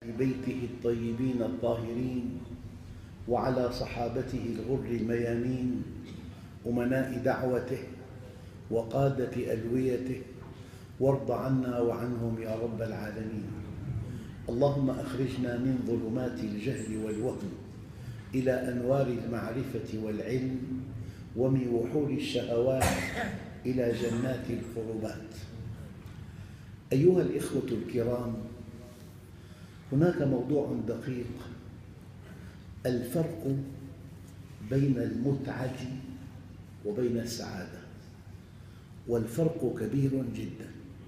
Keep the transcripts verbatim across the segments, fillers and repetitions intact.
بيته الطيبين الطاهرين وعلى صحابته الغر الميامين أمناء دعوته وقادة ألويته، وارض عنا وعنهم يا رب العالمين. اللهم أخرجنا من ظلمات الجهل والوهم إلى أنوار المعرفة والعلم، ومن وحول الشهوات إلى جنات القربات. أيها الإخوة الكرام، هناك موضوع دقيق: الفرق بين المتعة وبين السعادة، والفرق كبير جدا.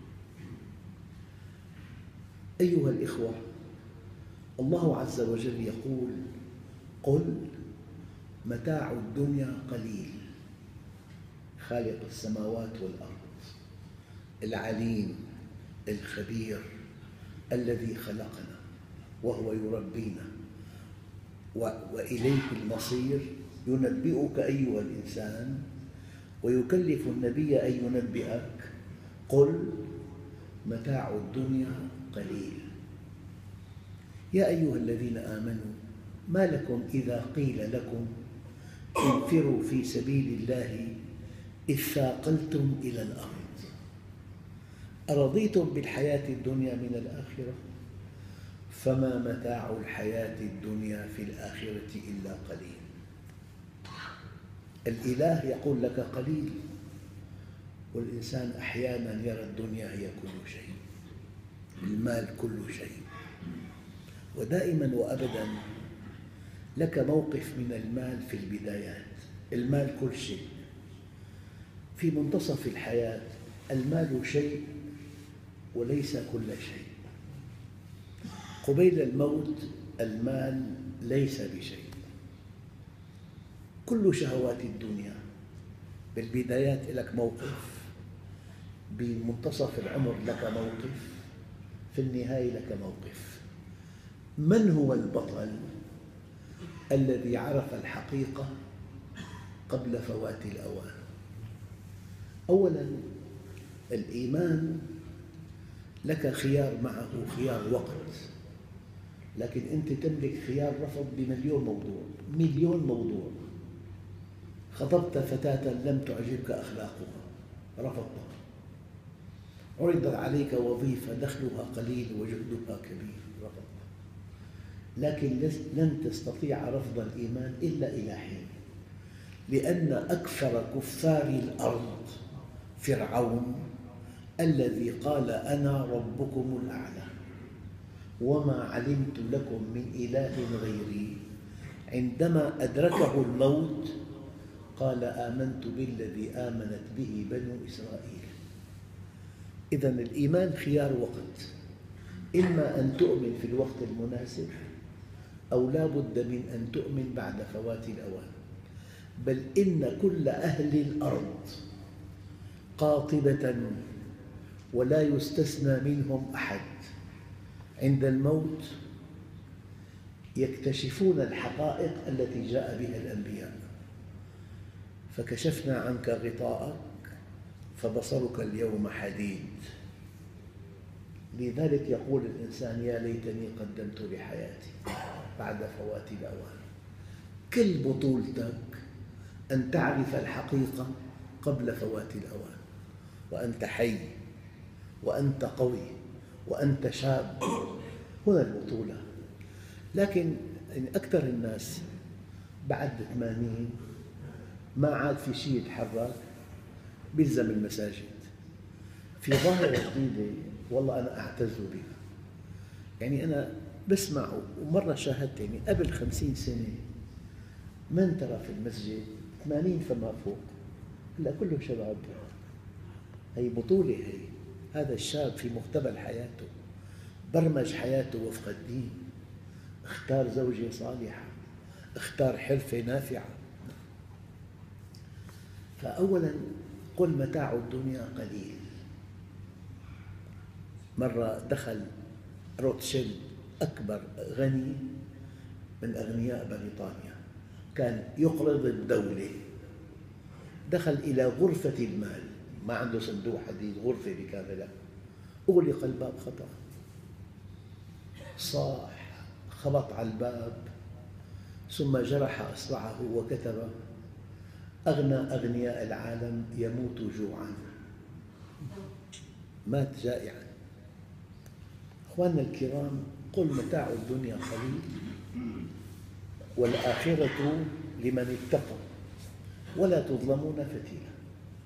أيها الإخوة، الله عز وجل يقول: قل متاع الدنيا قليل. خالق السماوات والأرض، العليم الخبير الذي خلقنا وهو يربينا وإليه المصير، ينبئك أيها الإنسان ويكلف النبي أن ينبئك: قل متاع الدنيا قليل. يا أيها الذين آمنوا، ما لكم إذا قيل لكم انفروا في سبيل الله اثاقلتم إلى الأرض؟ أرضيتم بالحياة الدنيا من الآخرة؟ فما متاع الحياة الدنيا في الآخرة إلا قليل. الإله يقول لك قليل، والإنسان أحياناً يرى الدنيا هي كل شيء، المال كل شيء. ودائماً وأبداً لك موقف من المال في البدايات. المال كل شيء. في منتصف الحياة المال شيء وليس كل شيء. قبيل الموت المال ليس بشيء. كل شهوات الدنيا بالبدايات لك موقف، بمنتصف العمر لك موقف، في النهاية لك موقف. من هو البطل الذي عرف الحقيقة قبل فوات الأوان؟ أولاً، الإيمان لك خيار معه، خيار وقت، لكن أنت تملك خيار رفض بمليون موضوع، مليون موضوع. خطبت فتاة لم تعجبك أخلاقها، رفضتها. عرض عليك وظيفة دخلها قليل وجهدها كبير، رفضتها. لكن لن تستطيع رفض الإيمان إلا إلى حين، لأن أكثر كفار الأرض فرعون الذي قال: أنا ربكم الأعلى وما علمت لكم من إله غيري، عندما أدركه الموت قال: آمنت بالذي آمنت به بنو إسرائيل. إذن الإيمان خيار وقت، إما أن تؤمن في الوقت المناسب أو لا بد من أن تؤمن بعد فوات الأوان. بل إن كل أهل الأرض قاطبة ولا يستثنى منهم أحد عند الموت يكتشفون الحقائق التي جاء بها الأنبياء. فكشفنا عنك غطاءك فبصرك اليوم حديد. لذلك يقول الإنسان: يا ليتني قدمت لحياتي بعد فوات الأوان. كل بطولتك أن تعرف الحقيقة قبل فوات الأوان، وأنت حي وأنت قوي وأنت شاب. هنا البطولة. لكن أكثر الناس بعد ثمانين ما عاد في شيء يتحرك، بيلزم المساجد. في ظاهرة جديدة والله أنا أعتز بها. يعني أنا بسمع، ومرة شاهدت، يعني قبل خمسين سنة من ترى في المسجد ثمانين فما فوق، هلا كله شباب. هي بطولة. هي هذا الشاب في مقتبل حياته برمج حياته وفق الدين، اختار زوجة صالحة، اختار حرفة نافعة. فأولاً، قل متاع الدنيا قليل. مرة دخل روتشيلد، أكبر غني من أغنياء بريطانيا، كان يقرض الدولة، دخل إلى غرفة المال، ما عنده صندوق حديد، غرفة بكاملها، أغلق الباب خطأ. صاح، خبط على الباب، ثم جرح إصبعه وكتب: أغنى أغنياء العالم يموت جوعاً. مات جائعاً. أخواننا الكرام، قل متاع الدنيا قليل والآخرة لمن اتقى ولا تظلمون فتيلا.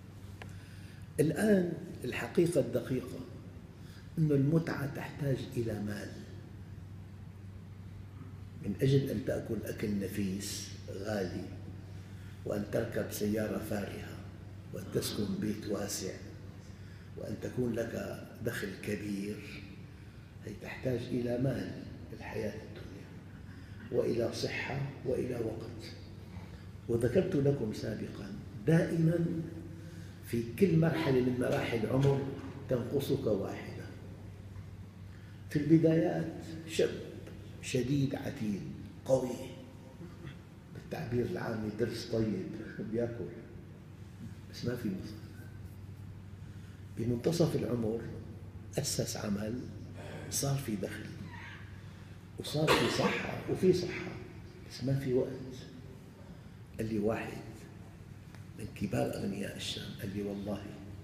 الآن الحقيقة الدقيقة أن المتعة تحتاج إلى مال. من أجل أن تأكل أكل نفيس غالي، وأن تركب سيارة فارهة، وأن تسكن بيت واسع، وأن تكون لك دخل كبير، هي تحتاج إلى مال الحياة الدنيا، وإلى صحة، وإلى وقت. وذكرت لكم سابقاً دائماً في كل مرحلة من مراحل العمر تنقصك واحدة. في البدايات شاب شديد عتيد قوي، بالتعبير العامي درس طيب، بيأكل بس ما في مصر. بمنتصف العمر أسس عمل، صار في دخل، وصار في صحة، وفي صحة بس ما في وقت. قال لي واحد من كبار أغنياء الشام، قال لي والله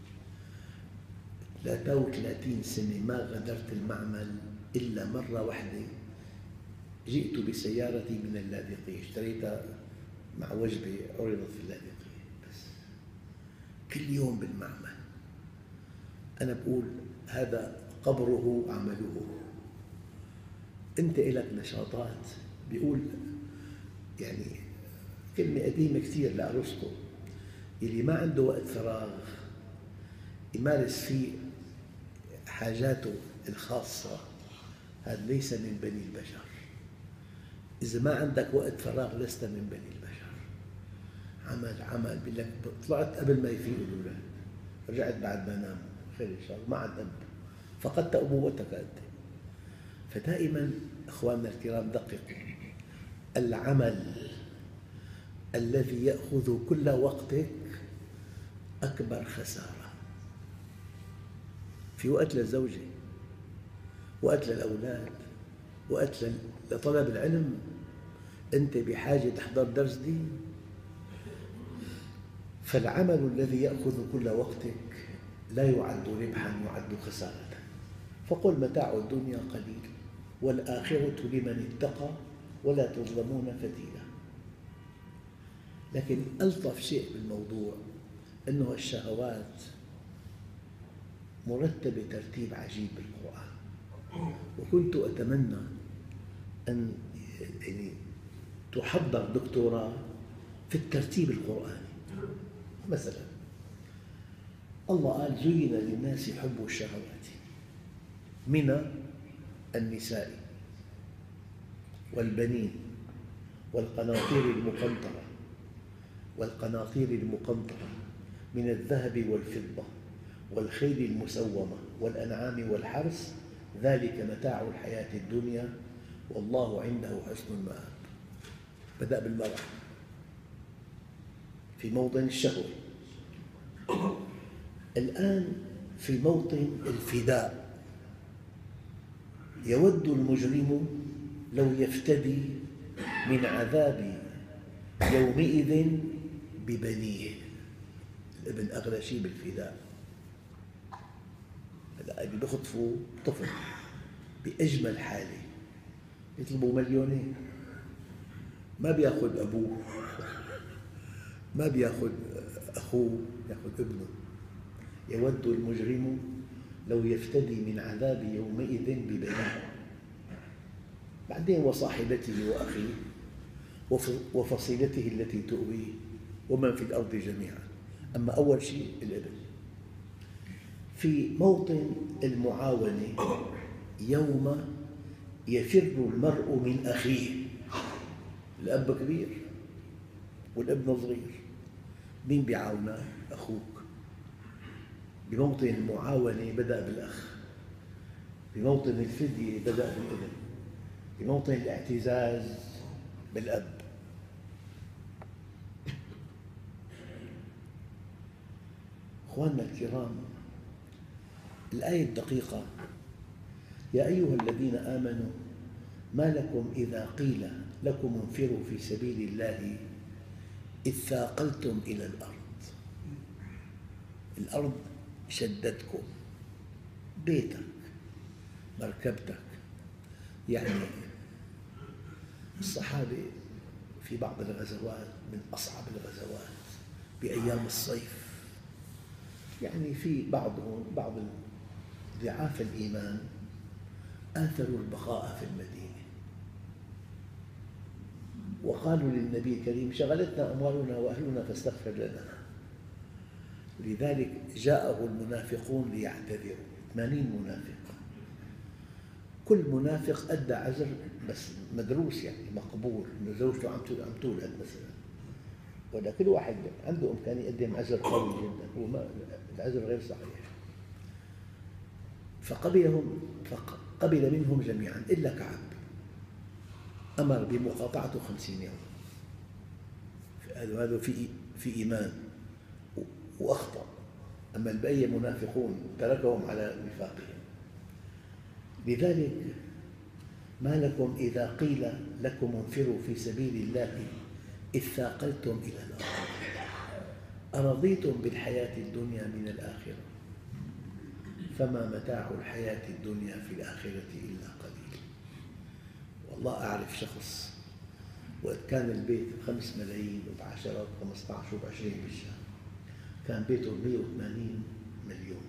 ثلاثة وثلاثين سنة ما غادرت المعمل إلا مرة واحدة، جئت بسيارتي من اللاذقية، اشتريتها مع وجبة عرضت في اللاذقية، بس كل يوم بالمعمل. أنا بقول هذا قبره عمله. أنت لك نشاطات. بيقول يعني كلمة قديمة كثير لأرسطو: اللي ما عنده وقت فراغ يمارس فيه حاجاته الخاصة هذا ليس من بني البشر. إذا ما عندك وقت فراغ لست من بني البشر. عمل عمل، بيقول لك طلعت قبل ما يفيقوا الأولاد، رجعت بعد ما ناموا، خير إن شاء الله، ما عاد ذنب، فقدت أبوتك أنت. فدائما أخواننا الكرام دققوا، العمل الذي يأخذ كل وقتك أكبر خسارة. في وقت للزوجة، وقت للأولاد، وقت لطلب العلم. أنت بحاجة تحضر درس دين. فالعمل الذي يأخذ كل وقتك لا يعد ربحاً، يعد خسارة. فقل متاع الدنيا قليل والآخرة لمن اتقى ولا تظلمون فتيلا. لكن ألطف شيء بالموضوع أنه الشهوات مرتبة ترتيب عجيب بالقرآن. وكنت أتمنى أن يعني تحضر دكتوراه في الترتيب القرآني. مثلا الله قال: زين للناس حب الشهوات من النساء والبنين والقناطير المقنطرة والقناطير المقنطرة من الذهب والفضة والخيل المسومة والأنعام والحرث، ذلك متاع الحياة الدنيا والله عنده حسن المآب. بدأ بالمرأة في موطن الشهوة، الآن في موطن الفداء. يود المجرم لو يفتدي من عذاب يومئذ ببنيه. الابن أغلى شيء بالفداء. اللي بيخطفوا طفل بأجمل حالة يطلبوا مليونين، ما بيأخذ أبوه، ما بيأخذ أخوه، يأخذ ابنه. يود المجرم لو يفتدي من عذاب يومئذ ببنيه. بعدين وصاحبته وأخيه وفصيلته التي تؤويه ومن في الأرض جميعا. أما أول شيء الابن. في موطن المعاونة يوم يفر المرء من أخيه. الأب كبير والابن صغير، مين بيعاونك؟ أخوك. بموطن المعاونة بدأ بالأخ، بموطن الفدية بدأ بالابن، بموطن الاعتزاز بالأب. أخواننا الكرام، الآية الدقيقة: يا أيها الذين آمنوا ما لكم إذا قيل لكم انفروا في سبيل الله إذ ثاقلتم إلى الأرض. الأرض شدتكم، بيتك، مركبتك. يعني الصحابة في بعض الغزوات من أصعب الغزوات بأيام الصيف، يعني في بعضهم بعض ضعاف الإيمان آثروا البقاء في المدينة وقالوا للنبي الكريم شغلتنا أموالنا وأهلنا فاستغفر لنا. لذلك جاءه المنافقون ليعتذروا، ثمانين منافق، كل منافق أدى عذر بس مدروس، يعني مقبول، إنه زوجته عم تولد مثلا، ولا كل واحد عنده إمكانية يقدم عذر قوي جدا، هو العذر غير صحيح. فقبلهم فقبل منهم جميعا إلا كعب، أمر بمقاطعته خمسين يوم. هذا في في إيمان وأخطأ، أما البقية منافقون تركهم على نفاقهم. لذلك ما لكم إذا قيل لكم انفروا في سبيل الله إذ ثاقلتم إلى الأرض أرضيتم بالحياة الدنيا من الآخرة فما متاع الحياة الدنيا في الآخرة إلا قليل. والله أعرف شخص وقت كان البيت بخمس ملايين وبعشرة وبخمسة عشر وبعشرين بالشهر، كان بيته بمئة وثمانين مليون،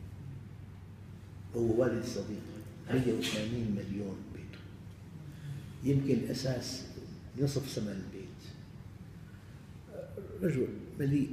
هو والد صديقي، مئة وثمانين مليون بيته، يمكن أساس نصف ثمن البيت. رجل مليء،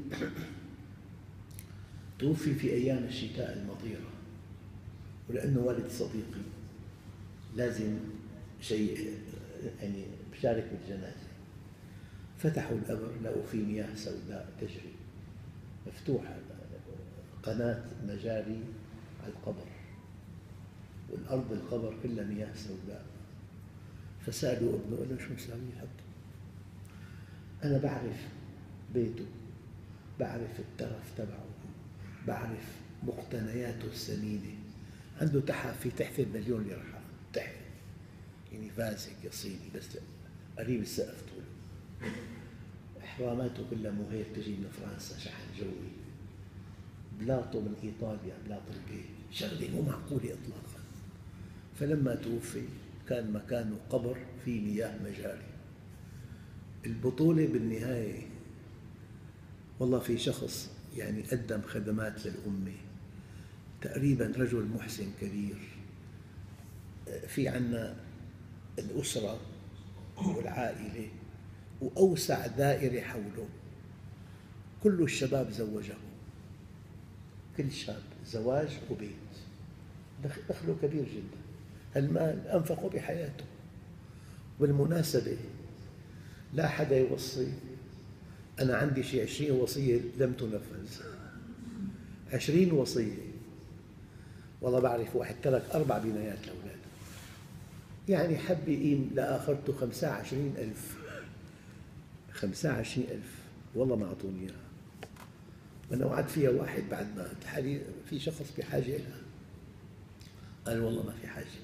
توفي في أيام الشتاء المطيرة، ولأنه والد صديقي لازم شيء يعني بشارك بالجنازة. فتحوا القبر لقوا فيه مياه سوداء تجري، مفتوحة قناة مجاري على القبر، والأرض القبر كلها مياه سوداء. فسألوا ابنه، قال له شو مساوي هذا؟ أنا بعرف بيته، بعرف الترف تبعه، بعرف مقتنياته الثمينة، عنده تحف في تحفة مليون ليرة، تحفة يعني فازة صيني بس قريب السقف طوله، إحراماته كلها مهير تجي من فرنسا شحن جوي، بلاطه من إيطاليا، بلاط البيت، شغلة مو معقولة إطلاقا. فلما توفي كان مكانه قبر فيه مياه مجاري. البطولة بالنهاية والله في شخص يعني قدم خدمات للأمة، تقريبا رجل محسن كبير. في عنا الأسرة والعائلة وأوسع دائرة حوله، كل الشباب زوجه، كل شاب زواج وبيت، دخله كبير جدا، المال أنفقه بحياته. بالمناسبة لا حدا يوصي، أنا عندي شيء عشرين وصية لم تنفذ، عشرين وصية. والله بعرف واحد ترك أربع بنايات لأولاده، يعني حب يقيم لآخرته خمسة وعشرين ألف، خمسة وعشرين ألف والله ما أعطوني إياها. وأنا وعدت فيها واحد بعد ما حالي في شخص بحاجة لها، قال والله ما في حاجة.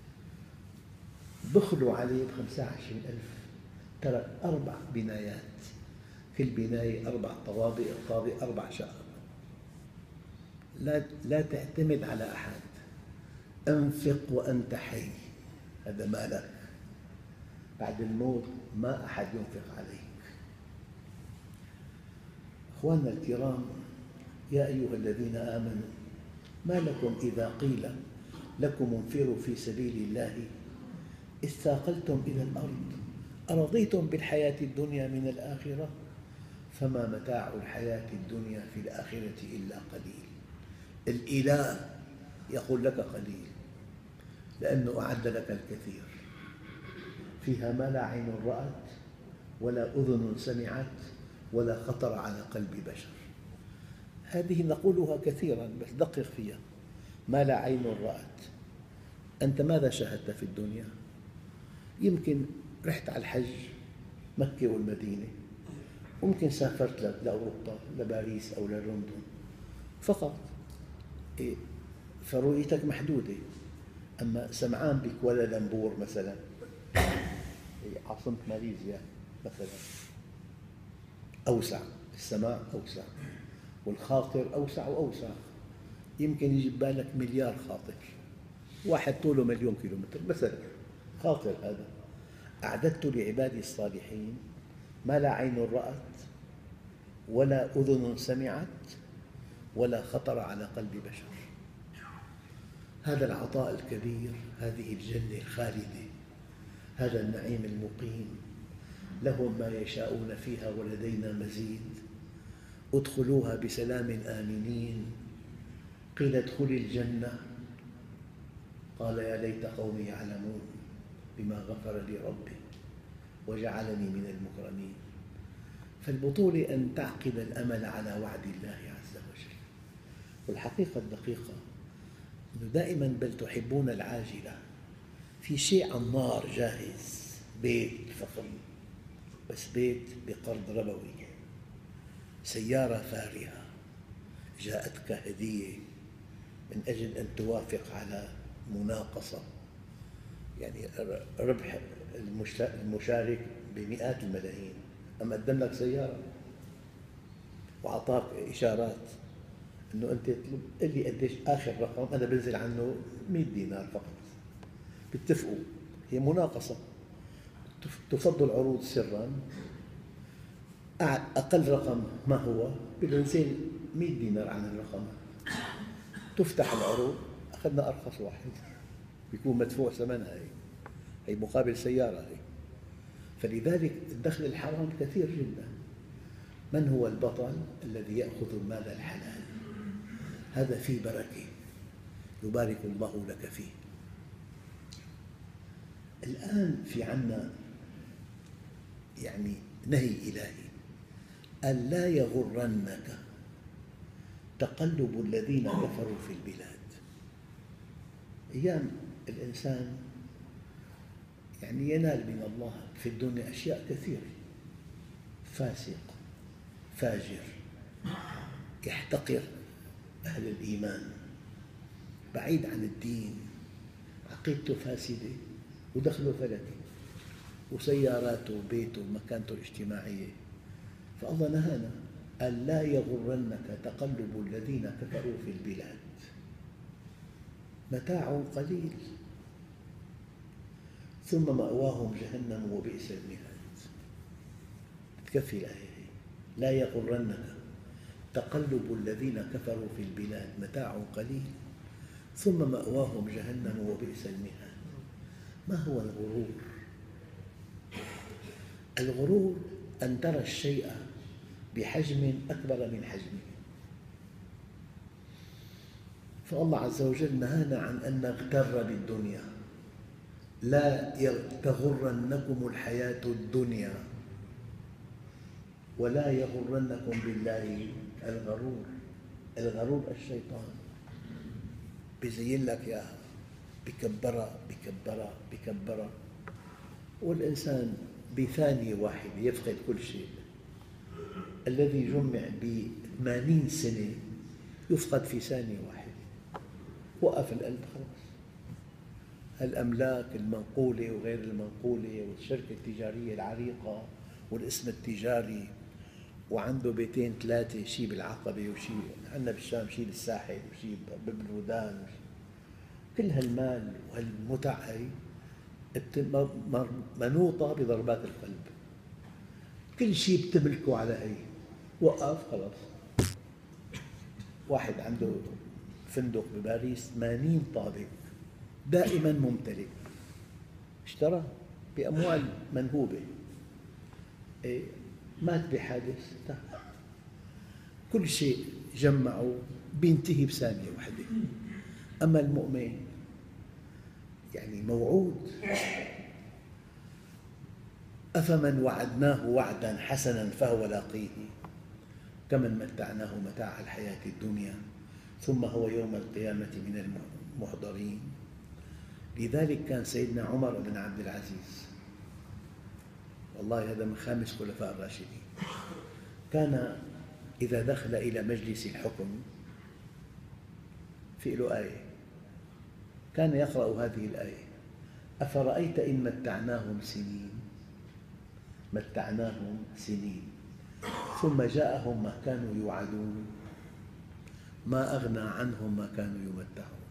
بخلوا عليه بخمسة وعشرين ألف، ترك أربع بنايات، كل بناية أربع طوابق، الطابق أربع شقق. لا لا تعتمد على أحد، أنفق وأنت حي، هذا مالك، بعد الموت ما أحد ينفق عليك. أخواننا الكرام، يا أيها الذين آمنوا ما لكم إذا قيل لكم انفروا في سبيل الله إذ ثاقلتم إلى الأرض أرضيتم بالحياة الدنيا من الآخرة فما متاع الحياة الدنيا في الآخرة إلا قليل. الإله يقول لك قليل لأنه أعد لك الكثير، فيها ما لا عين رأت ولا أذن سمعت ولا خطر على قلب بشر. هذه نقولها كثيرا بس دقق فيها. ما لا عين رأت، أنت ماذا شاهدت في الدنيا؟ يمكن رحت على الحج مكة والمدينة، ممكن سافرت لأوروبا لباريس أو للندن فقط، فرؤيتك محدودة. أما سمعان بكوالالمبور مثلا هي عاصمة ماليزيا مثلا، أوسع، السماء أوسع والخاطر أوسع وأوسع، يمكن يجي ببالك مليار خاطر، واحد طوله مليون كيلومتر مثلا، خاطر هذا. أعددت لعبادي الصالحين ما لا عين رأت ولا أذن سمعت ولا خطر على قلب بشر. هذا العطاء الكبير، هذه الجنة الخالدة، هذا النعيم المقيم، لهم ما يشاءون فيها ولدينا مزيد، ادخلوها بسلام آمنين. قيل ادخلي الجنة قال يا ليت قومي يعلمون بما غفر لي ربي وجعلني من المكرمين. فالبطولة أن تعقد الأمل على وعد الله عز وجل. والحقيقة الدقيقة أنه دائما بل تحبون العاجلة، في شيء على النار جاهز، بيت فخم، بس بيت بقرض ربوي، سيارة فارهة جاءتك هدية من أجل أن توافق على مناقصة، يعني ربح المشارك بمئات الملايين، أما قدم لك سيارة وأعطاك إشارات أنه أنت اطلب قل لي قديش آخر رقم، أنا بنزل عنه مئة دينار فقط. بيتفقوا، هي مناقصة، تفض العروض سراً، أقل رقم ما هو بنزل مئة دينار عن الرقم، تفتح العروض، أخذنا أرخص واحد بيكون مدفوع ثمنها، هي هي مقابل سيارة هي. فلذلك الدخل الحرام كثير جدا. من هو البطل الذي يأخذ المال الحلال؟ هذا فيه بركة، يبارك الله لك فيه. الآن في عنا يعني نهي إلهي، ألا يغرنك تقلب الذين كفروا في البلاد. أيام الإنسان يعني ينال من الله في الدنيا أشياء كثيرة، فاسق، فاجر، يحتقر أهل الإيمان، بعيد عن الدين، عقيدته فاسدة ودخله فلكي، وسياراته وبيته ومكانته الاجتماعية. فالله نهانا ألا يغرنك تقلب الذين كفروا في البلاد، متاع قليل ثم مأواهم جهنم وبئس المهاد. تكفي الآية هي، لا يغرنك تقلب الذين كفروا في البلاد متاع قليل ثم مأواهم جهنم وبئس المهاد. ما هو الغرور؟ الغرور أن ترى الشيء بحجم أكبر من حجمه. فالله عز وجل نهانا عن أن نغتر بالدنيا، لا تغرنكم الحياة الدنيا ولا يغرنكم بالله الغرور. الغرور الشيطان بيزين لك إياها، بكبرها بكبرها بكبرها، والإنسان بثانية واحدة يفقد كل شيء. الذي جمع بثمانين سنة يفقد في ثانية واحدة، وقف القلب خلاص. الأملاك المنقولة وغير المنقولة والشركة التجارية العريقة والاسم التجاري، وعنده بيتين ثلاثة، شيء بالعقبة وشيء عندنا بالشام، شيء بالساحل وشيء بالبلودان، كل هالمال وهالمتع هي منوطة بضربات القلب. كل شيء بتملكه على هي، وقف خلاص. واحد عنده فندق بباريس ثمانين طابق دائما ممتلئ، اشترى بأموال منهوبة، إيه؟ مات بحادث، كل شيء جمعه بينتهي بثانية واحدة. أما المؤمن يعني موعود، أفمن وعدناه وعدا حسنا فهو لاقيه كمن متعناه متاع الحياة الدنيا ثم هو يوم القيامة من المحضرين. لذلك كان سيدنا عمر بن عبد العزيز، والله هذا من خامس خلفاء الراشدين، كان إذا دخل إلى مجلس الحكم في له آية، كان يقرأ هذه الآية: أفرأيت إن متعناهم سنين متعناهم سنين ثم جاءهم ما كانوا يوعدون ما أغنى عنهم ما كانوا يمتعون.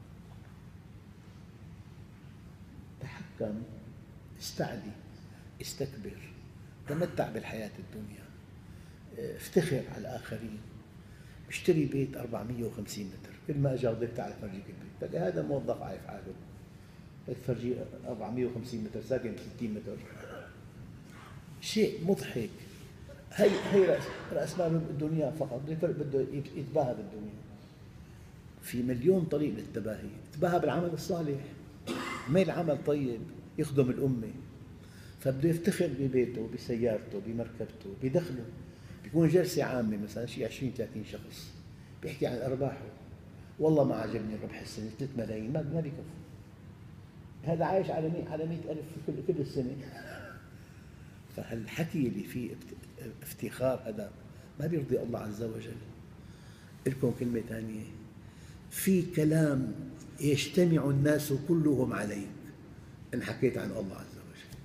تحكم، استعلي، استكبر، تمتع بالحياة الدنيا، افتخر على الآخرين، اشتري بيت أربعمئة وخمسين متر، كل ما أجا ضيف تعال فرجيك البيت، تلاقي هذا موظف عارف حاله، تفرجي أربعمئة وخمسين متر ساكن ستين متر، شيء مضحك. هي هي رأس رأس مال الدنيا فقط، بده يتباهى بالدنيا. في مليون طريق للتباهي، يتباهى بالعمل الصالح، عمل عمل طيب يخدم الأمة، فبده يفتخر ببيته، بسيارته، بمركبته، بدخله. بيكون جلسة عامة مثلا شيء عشرين ثلاثين شخص، بيحكي عن أرباحه، والله ما عجبني الربح السنة ثلاث ملايين، ما ما بيكفي. هذا عايش على على مئة ألف كل كل السنة. فهالحكي اللي فيه افتخار هذا ما بيرضي الله عز وجل. لكم كلمة ثانية، في كلام يجتمع الناس كلهم عليك إن حكيت عن الله عز وجل.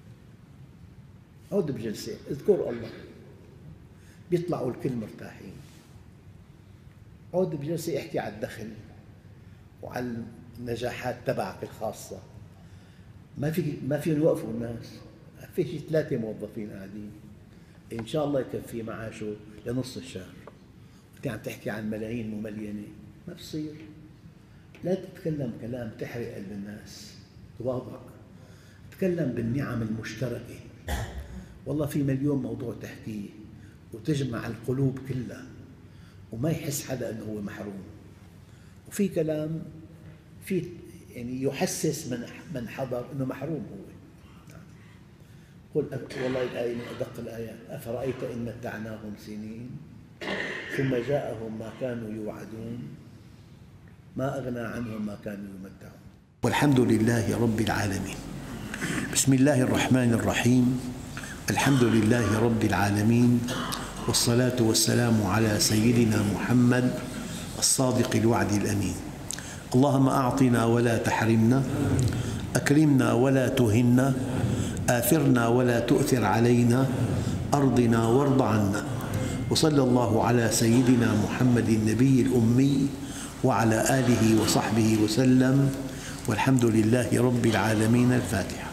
اقعد بجلسة اذكر الله، بيطلعوا الكل مرتاحين. اقعد بجلسة احكي على الدخل وعلى النجاحات تبعك الخاصة، ما في ما فيهم يوقفوا الناس. في شي ثلاثة موظفين قاعدين إن شاء الله يكفي معاشه لنص الشهر، أنت عم تحكي عن ملايين مملينة، ما بصير. لا تتكلم كلام تحرق قلب الناس، تواضع، تكلم بالنعم المشتركة. والله في مليون موضوع تحكيه وتجمع القلوب كلها وما يحس حدا أنه هو محروم. وفي كلام في يعني يحسس من من حضر أنه محروم هو. قل والله الآية من أدق الآيات، أفرأيت إن متعناهم سنين ثم جاءهم ما كانوا يوعدون ما أغنى عنهم ما كانوا يمتعون. والحمد لله رب العالمين. بسم الله الرحمن الرحيم. الحمد لله رب العالمين، والصلاة والسلام على سيدنا محمد الصادق الوعد الأمين. اللهم أعطنا ولا تحرمنا، أكرمنا ولا تهنا، آثرنا ولا تؤثر علينا، أرضنا وارض عنا. وصلى الله على سيدنا محمد النبي الأمي وعلى آله وصحبه وسلم، والحمد لله رب العالمين. الفاتحة.